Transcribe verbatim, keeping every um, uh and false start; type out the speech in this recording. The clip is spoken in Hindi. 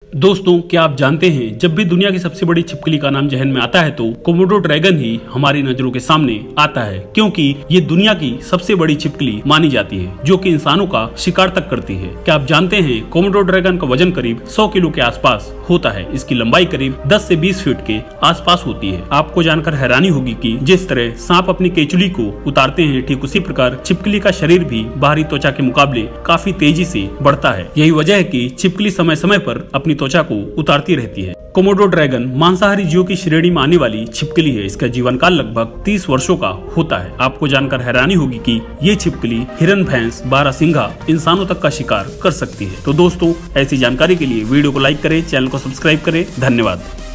दोस्तों, क्या आप जानते हैं जब भी दुनिया की सबसे बड़ी छिपकली का नाम जहन में आता है तो कोमोडो ड्रैगन ही हमारी नजरों के सामने आता है, क्योंकि ये दुनिया की सबसे बड़ी छिपकली मानी जाती है जो कि इंसानों का शिकार तक करती है। क्या आप जानते हैं कोमोडो ड्रैगन का वजन करीब सौ किलो के आसपास होता है। इसकी लंबाई करीब दस से बीस फीट के आसपास होती है। आपको जानकर हैरानी होगी कि जिस तरह सांप अपनी केचुली को उतारते हैं, ठीक उसी प्रकार छिपकली का शरीर भी बाहरी त्वचा के मुकाबले काफी तेजी से बढ़ता है। यही वजह है कि छिपकली समय समय पर अपनी त्वचा को उतारती रहती है। कोमोडो ड्रैगन मांसाहारी जीवों की श्रेणी में आने वाली छिपकली है। इसका जीवन काल लगभग तीस वर्षों का होता है। आपको जानकर हैरानी होगी कि ये छिपकली हिरन, भैंस, बारहसिंघा, इंसानों तक का शिकार कर सकती है। तो दोस्तों, ऐसी जानकारी के लिए वीडियो को लाइक करें, चैनल को सब्सक्राइब करें। धन्यवाद।